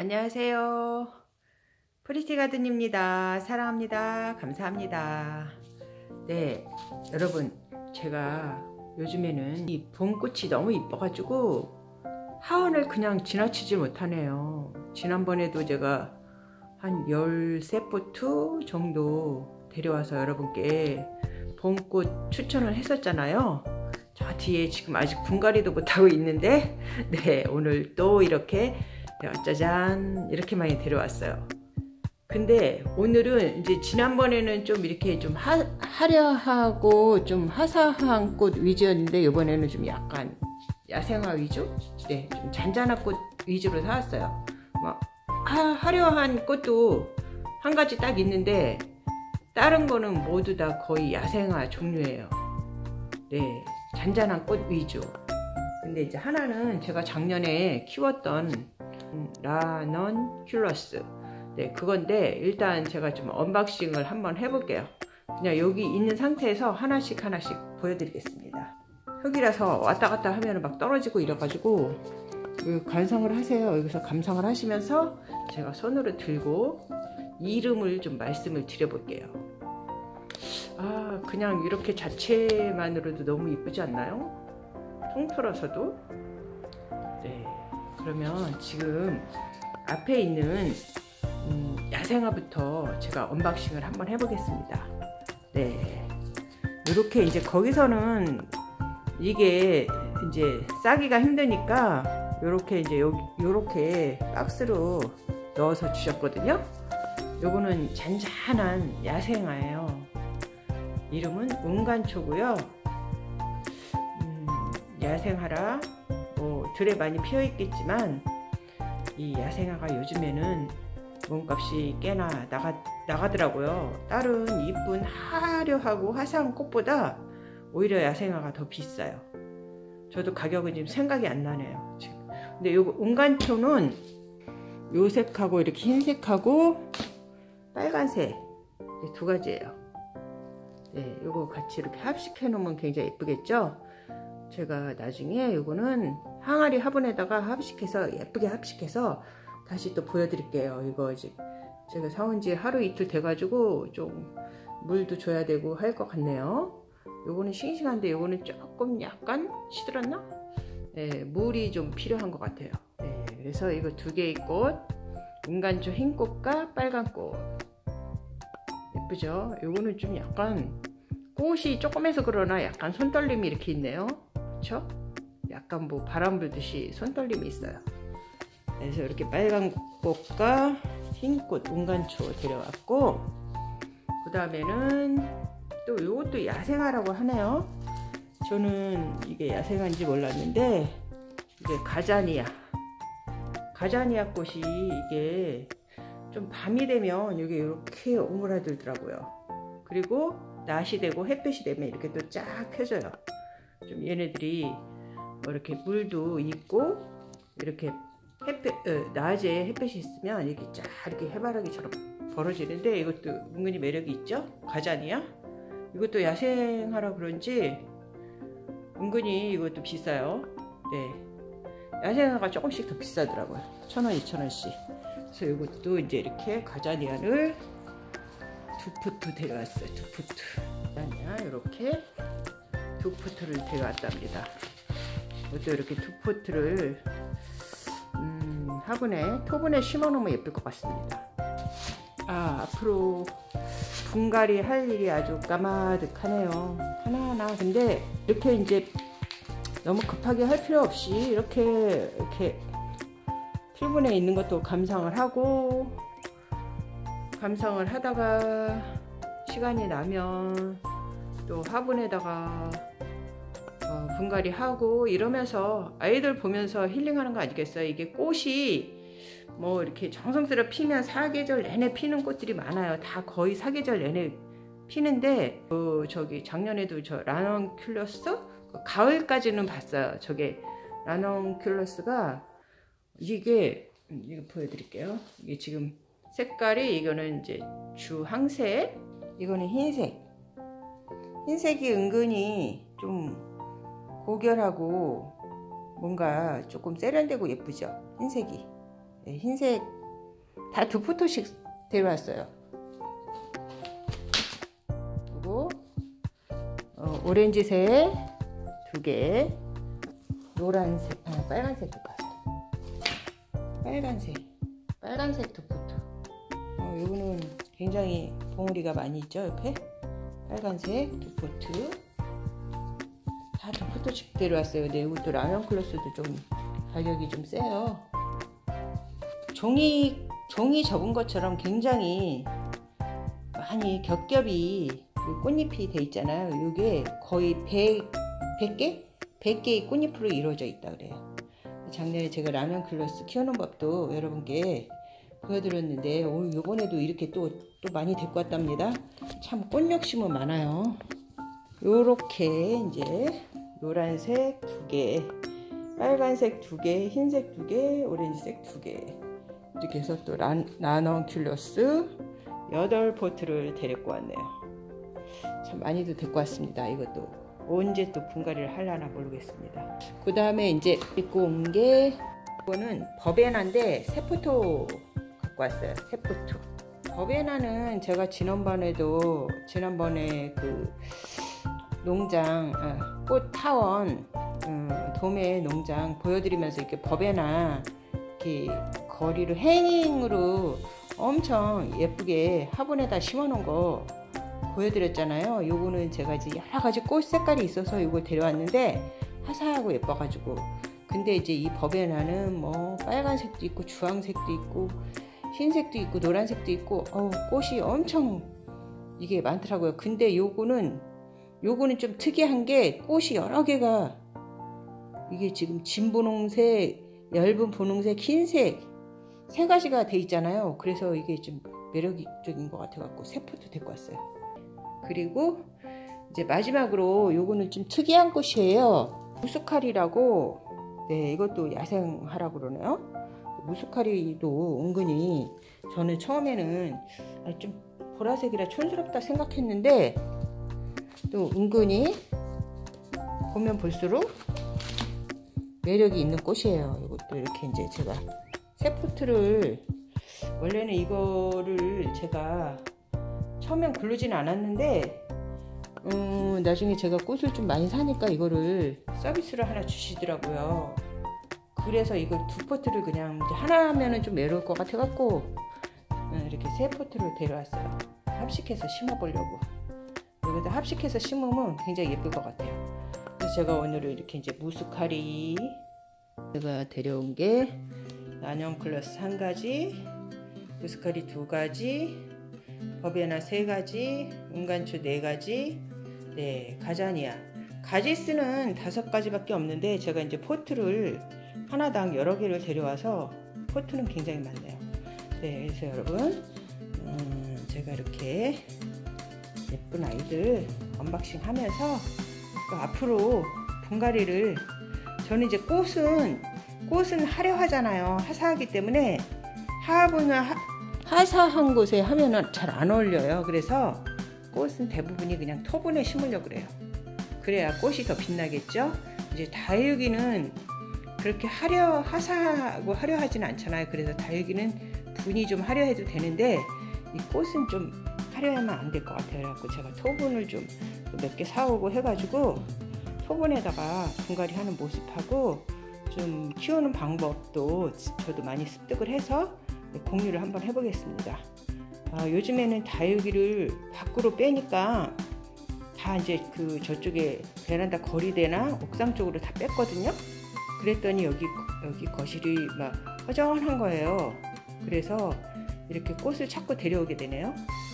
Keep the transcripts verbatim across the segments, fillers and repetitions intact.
안녕하세요. 프리티가든입니다. 사랑합니다. 감사합니다. 네, 여러분, 제가 요즘에는 이 봄꽃이 너무 이뻐가지고 하원을 그냥 지나치지 못하네요. 지난번에도 제가 한 열세 포트 정도 데려와서 여러분께 봄꽃 추천을 했었잖아요. 저 뒤에 지금 아직 분갈이도 못하고 있는데, 네, 오늘 또 이렇게 짜잔 이렇게 많이 데려왔어요. 근데 오늘은 이제 지난번에는 좀 이렇게 좀 하, 화려하고 좀 화사한 꽃 위주였는데, 이번에는 좀 약간 야생화 위주? 네, 좀 잔잔한 꽃 위주로 사왔어요. 막 하, 화려한 꽃도 한 가지 딱 있는데 다른 거는 모두 다 거의 야생화 종류예요. 네, 잔잔한 꽃 위주. 근데 이제 하나는 제가 작년에 키웠던 라넌큘러스, 네, 그건데 일단 제가 좀 언박싱을 한번 해볼게요. 그냥 여기 있는 상태에서 하나씩 하나씩 보여드리겠습니다. 흙이라서 왔다 갔다 하면 막 떨어지고 이래가지고 감상을 하세요. 여기서 감상을 하시면서 제가 손으로 들고 이름을 좀 말씀을 드려볼게요. 아, 그냥 이렇게 자체만으로도 너무 이쁘지 않나요? 통틀어서도. 네, 그러면 지금 앞에 있는 음, 야생화부터 제가 언박싱을 한번 해보겠습니다. 네, 이렇게 이제 거기서는 이게 이제 싸기가 힘드니까 요렇게 이제 요, 요렇게 박스로 넣어서 주셨거든요. 요거는 잔잔한 야생화예요. 이름은 운간초고요. 음, 야생화라 뭐 들에 많이 피어 있겠지만 이 야생화가 요즘에는 몸값이 꽤나 나가, 나가더라고요. 다른 이쁜 화려하고 화사한 꽃보다 오히려 야생화가 더 비싸요. 저도 가격은 지금 생각이 안 나네요. 지금. 근데 요거 운간초는 요 색하고 이렇게 흰색하고 빨간색 두 가지예요. 네, 요거 같이 이렇게 합식해 놓으면 굉장히 예쁘겠죠? 제가 나중에 요거는 항아리 화분에다가 합식해서 예쁘게 합식해서 다시 또 보여드릴게요. 이거 이제 제가 사온 지 하루 이틀 돼가지고 좀 물도 줘야 되고 할 것 같네요. 요거는 싱싱한데 요거는 조금 약간 시들었나? 네, 물이 좀 필요한 것 같아요. 네, 그래서 이거 두 개의 꽃, 운간초 흰꽃과 빨간꽃 예쁘죠? 요거는 좀 약간 꽃이 조금해서 그러나 약간 손떨림이 이렇게 있네요. 그쵸? 약간 뭐 바람 불듯이 손떨림이 있어요. 그래서 이렇게 빨간 꽃과 흰꽃 운간초 데려왔고, 그 다음에는 또 이것도 야생화라고 하네요. 저는 이게 야생화인지 몰랐는데 이게 가자니아 가자니아 꽃이 이게 좀 밤이 되면 여기 이렇게 오므라들더라고요. 그리고 낮이 되고 햇볕이 되면 이렇게 또 쫙 펴져요. 좀 얘네들이 뭐 이렇게 물도 있고 이렇게 햇볕, 어, 낮에 햇볕이 있으면 이렇게 쫙 이렇게 해바라기처럼 벌어지는데 이것도 은근히 매력이 있죠? 가자니아? 이것도 야생화라 그런지 은근히 이것도 비싸요. 네, 야생화가 조금씩 더 비싸더라고요. 천 원, 이천 원씩. 그래서 이것도 이제 이렇게 가자니아를 두 포트 데려왔어요. 두 포트. 가자니아 이렇게 두 포트를 데려왔답니다. 이것도 이렇게 두 포트를 음, 화분에 토분에 심어 놓으면 예쁠 것 같습니다. 아, 앞으로 분갈이 할 일이 아주 까마득하네요. 하나하나. 근데 이렇게 이제 너무 급하게 할 필요 없이 이렇게 이렇게 티분에 있는 것도 감상을 하고, 감상을 하다가 시간이 나면 또 화분에다가 어, 분갈이 하고 이러면서 아이들 보면서 힐링하는 거 아니겠어요? 이게 꽃이 뭐 이렇게 정성스레 피면 사계절 내내 피는 꽃들이 많아요. 다 거의 사계절 내내 피는데 어, 저기 작년에도 저 라넌큘러스 가을까지는 봤어요. 저게 라넌큘러스가 이게 이거 보여드릴게요. 이게 지금 색깔이 이거는 이제 주황색, 이거는 흰색. 흰색이 은근히 좀 고결하고 뭔가 조금 세련되고 예쁘죠? 흰색이. 네, 흰색 다 두 포토씩 데려왔어요. 그리고 어, 오렌지색 두 개, 노란색, 아, 빨간색도 봤어. 빨간색, 빨간색 두 포트. 어, 요거는 굉장히 봉우리가 많이 있죠, 옆에. 빨간색 두 포트. 다 두 포트씩 데려왔어요. 근데 이것도 라면 클로스도 좀 가격이 좀 세요. 종이 종이 접은 것처럼 굉장히 많이 겹겹이 꽃잎이 돼 있잖아요. 이게 거의 백, 백 개? 백 개의 꽃잎으로 이루어져 있다 그래요. 작년에 제가 라면 클로스 키우는 법도 여러분께 보여드렸는데 오늘 요번에도 이렇게 또, 또 많이 데리고 왔답니다. 참 꽃 욕심은 많아요. 요렇게 이제 노란색 두 개, 빨간색 두 개, 흰색 두 개, 오렌지색 두 개, 이렇게 해서 또 라넌큘러스 여덟 포트를 데리고 왔네요. 참 많이도 데리고 왔습니다. 이것도 언제 또 분갈이를 하려나 모르겠습니다. 그 다음에 이제 입고 온 게 이거는 버베나인데 세 포토 갖고 왔어요. 세 포토. 버베나는 제가 지난번에도 지난번에 그 농장 아, 꽃 타원 음, 도매 농장 보여드리면서 이렇게 버베나 이렇게 거리로 행잉으로 엄청 예쁘게 화분에다 심어놓은 거 보여드렸잖아요. 요거는 제가 이제 여러가지 꽃 색깔이 있어서 이걸 데려왔는데 화사하고 예뻐가지고. 근데 이제 이 버베나는 뭐 빨간색도 있고 주황색도 있고 흰색도 있고 노란색도 있고 어우, 꽃이 엄청 이게 많더라고요. 근데 요거는 요거는 좀 특이한 게 꽃이 여러 개가 이게 지금 진분홍색, 엷은 분홍색, 흰색 세 가지가 돼 있잖아요. 그래서 이게 좀 매력적인 것 같아 갖고 세 포트 데리고 왔어요. 그리고 이제 마지막으로 요거는 좀 특이한 꽃이에요. 무스카리라고. 네, 이것도 야생하라고 그러네요. 무스카리도 은근히 저는 처음에는 좀 보라색이라 촌스럽다 생각했는데 또 은근히 보면 볼수록 매력이 있는 꽃이에요. 이것도 이렇게 이제 제가 세 포트를 원래는 이거를 제가 처음엔 고르진 않았는데 음, 나중에 제가 꽃을 좀 많이 사니까 이거를 서비스를 하나 주시더라고요. 그래서 이걸 두 포트를 그냥 이제 하나 하면은 좀 외로울 것 같아 갖고 이렇게 세 포트를 데려왔어요. 합식해서 심어 보려고. 여기다 합식해서 심으면 굉장히 예쁠 것 같아요. 그래서 제가 오늘은 이렇게 이제 무스카리 제가 데려온 게 라넌큘러스 한 가지, 무스카리 두 가지, 버베나 세 가지, 은간초 네 가지, 네, 가자니아. 가지스는 다섯 가지밖에 없는데 제가 이제 포트를 하나당 여러 개를 데려와서 포트는 굉장히 많네요. 네, 그래서 여러분 음, 제가 이렇게 예쁜 아이들 언박싱 하면서 또 앞으로 분갈이를 저는 이제 꽃은 꽃은 화려하잖아요. 화사하기 때문에 화분을 하, 화사한 곳에 하면은 잘 안 어울려요. 그래서 꽃은 대부분이 그냥 토분에 심으려고 그래요. 그래야 꽃이 더 빛나겠죠. 이제 다육이는 그렇게 화려 화사하고 화려하진 않잖아요. 그래서 다육이는 분이 좀 화려해도 되는데 이 꽃은 좀 화려하면 안 될 것 같아요. 그래갖고 제가 토분을 좀 몇 개 사오고 해가지고 토분에다가 분갈이 하는 모습하고 좀 키우는 방법도 저도 많이 습득을 해서 공유를 한번 해보겠습니다. 아, 요즘에는 다육이를 밖으로 빼니까 다 이제 그 저쪽에 베란다 거리대나 옥상 쪽으로 다 뺐거든요. 그랬더니 여기 여기 거실이 막 허전한 거예요. 그래서 이렇게 꽃을 자꾸 데려오게 되네요.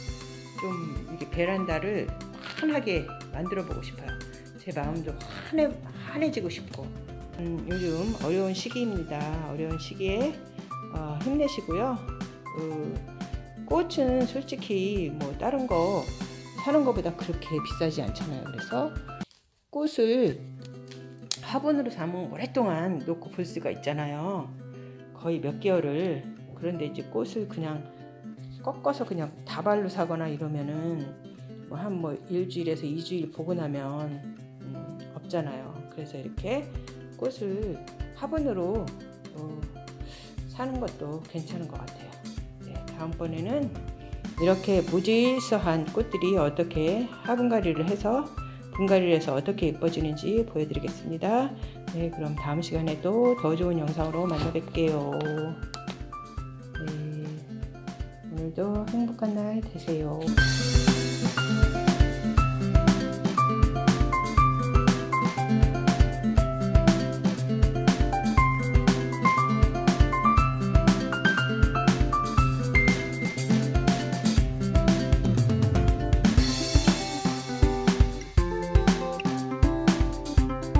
좀 이렇게 베란다를 환하게 만들어 보고 싶어요. 제 마음도 환해, 환해지고 싶고. 음, 요즘 어려운 시기입니다. 어려운 시기에 어, 힘내시고요. 그, 꽃은 솔직히 뭐 다른 거 사는 것보다 그렇게 비싸지 않잖아요. 그래서 꽃을 화분으로 사면 오랫동안 놓고 볼 수가 있잖아요. 거의 몇 개월을. 그런데 이제 꽃을 그냥 꺾어서 그냥 다발로 사거나 이러면은 뭐 한 뭐 일주일에서 이주일 보고 나면 음, 없잖아요. 그래서 이렇게 꽃을 화분으로 어, 사는 것도 괜찮은 것 같아요. 다음번에는 이렇게 무질서한 꽃들이 어떻게 화분갈이를 해서 분갈이를 해서 어떻게 예뻐지는지 보여드리겠습니다. 네, 그럼 다음 시간에도 더 좋은 영상으로 만나 뵐게요. 네, 오늘도 행복한 날 되세요.